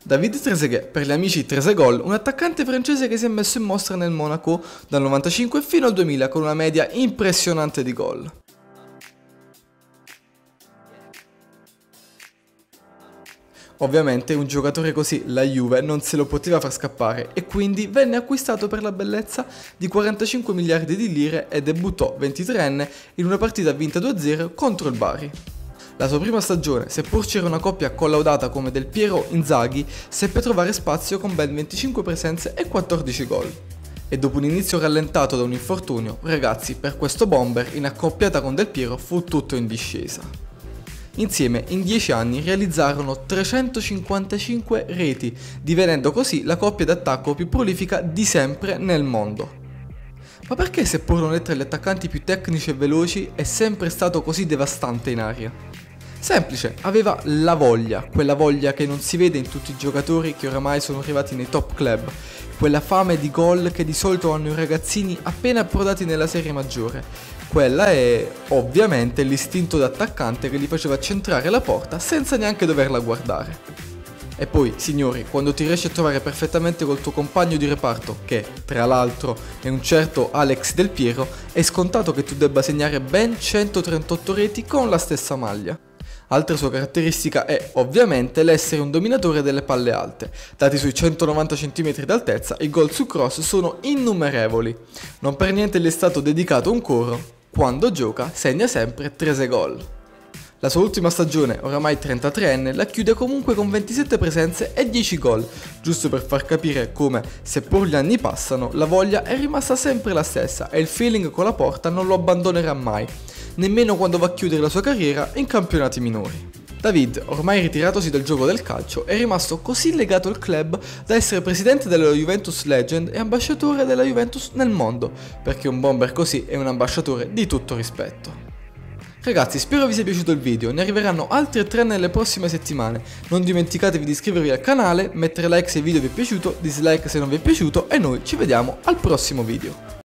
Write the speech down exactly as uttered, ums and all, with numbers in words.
David Trezeguet, per gli amici Tresegol, un attaccante francese che si è messo in mostra nel Monaco dal novantacinque fino al duemila con una media impressionante di gol. Ovviamente un giocatore così la Juve non se lo poteva far scappare e quindi venne acquistato per la bellezza di quarantacinque miliardi di lire e debuttò ventitreenne in una partita vinta due a zero contro il Bari. La sua prima stagione, seppur c'era una coppia collaudata come Del Piero-Inzaghi, seppe trovare spazio con ben venticinque presenze e quattordici gol. E dopo un inizio rallentato da un infortunio, ragazzi, per questo bomber in accoppiata con Del Piero fu tutto in discesa. Insieme in dieci anni realizzarono trecentocinquantacinque reti, divenendo così la coppia d'attacco più prolifica di sempre nel mondo. Ma perché, seppur non è tra gli attaccanti più tecnici e veloci, è sempre stato così devastante in aria? Semplice, aveva la voglia, quella voglia che non si vede in tutti i giocatori che oramai sono arrivati nei top club, quella fame di gol che di solito hanno i ragazzini appena approdati nella serie maggiore. Quella è, ovviamente, l'istinto d'attaccante che gli faceva centrare la porta senza neanche doverla guardare. E poi, signori, quando ti riesci a trovare perfettamente col tuo compagno di reparto, che, tra l'altro, è un certo Alex Del Piero, è scontato che tu debba segnare ben centotrentotto reti con la stessa maglia. Altra sua caratteristica è, ovviamente, l'essere un dominatore delle palle alte. Dati sui centonovanta centimetri d'altezza, i gol su cross sono innumerevoli. Non per niente gli è stato dedicato un coro: quando gioca segna sempre Tresegol. La sua ultima stagione, oramai trentatreenne, la chiude comunque con ventisette presenze e dieci gol, giusto per far capire come, seppur gli anni passano, la voglia è rimasta sempre la stessa e il feeling con la porta non lo abbandonerà mai, nemmeno quando va a chiudere la sua carriera in campionati minori. David, ormai ritiratosi dal gioco del calcio, è rimasto così legato al club da essere presidente della Juventus Legend e ambasciatore della Juventus nel mondo, perché un bomber così è un ambasciatore di tutto rispetto. Ragazzi, spero vi sia piaciuto il video, ne arriveranno altri tre nelle prossime settimane. Non dimenticatevi di iscrivervi al canale, mettere like se il video vi è piaciuto, dislike se non vi è piaciuto e noi ci vediamo al prossimo video.